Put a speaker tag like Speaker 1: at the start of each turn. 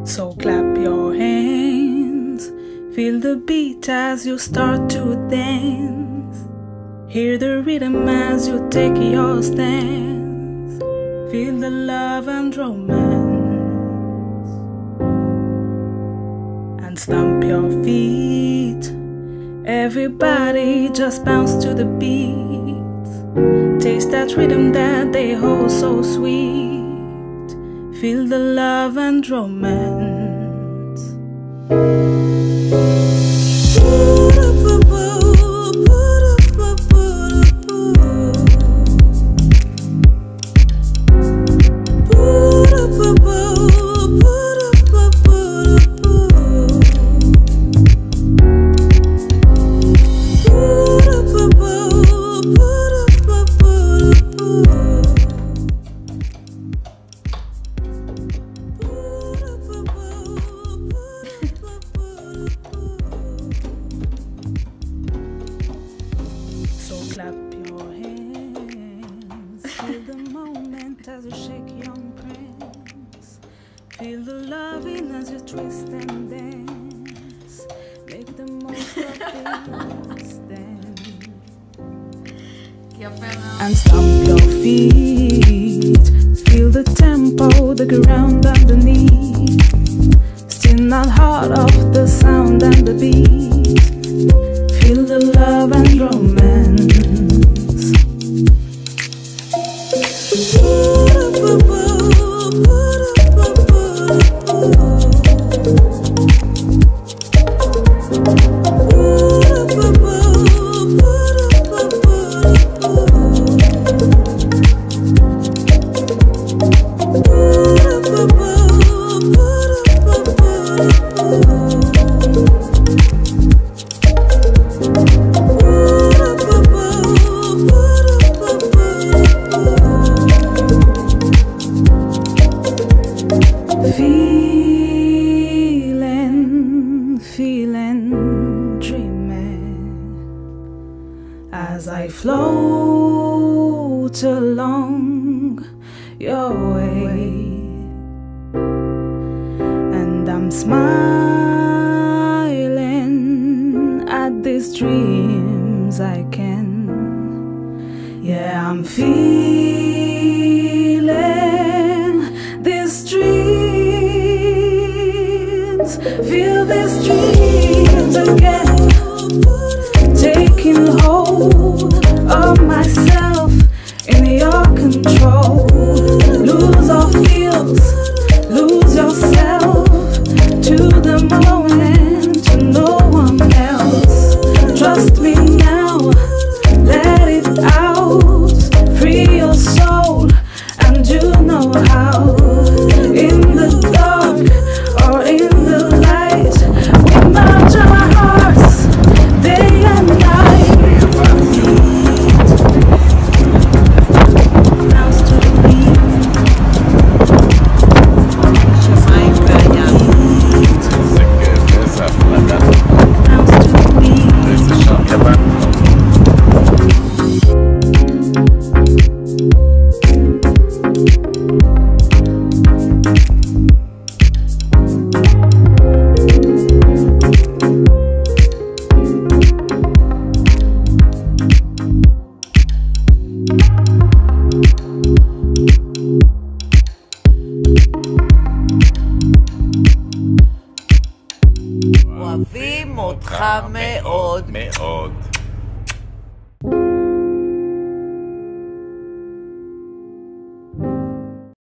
Speaker 1: So clap your hands, feel the beat as you start to dance. Hear the rhythm as you take your stance. Feel the love and romance. And stomp your feet. Everybody just bounce to the beat. Taste that rhythm that they hold so sweet. Feel the love and romance. Clap your hands, feel the moment as you shake your prints. Feel the loving as you twist and dance. Make the most of this dance. And stomp your feet. Feel the tempo, the ground underneath. Still not hard off the sound and the beat. Feel the love and romance. Feeling, dreaming as I float along your way, and I'm smiling at these dreams I can. Yeah, I'm feeling these dreams. Feel these dreams again, taking hold of myself in your control. Lose all feels, lose yourself to the moment, to no one else. Trust me now, let it out, free your soul, and you know how. In the dark or in the light, we match our hearts day and night. Bounce to the beat. Bounce to the beat.
Speaker 2: אוהבים אותך מאוד.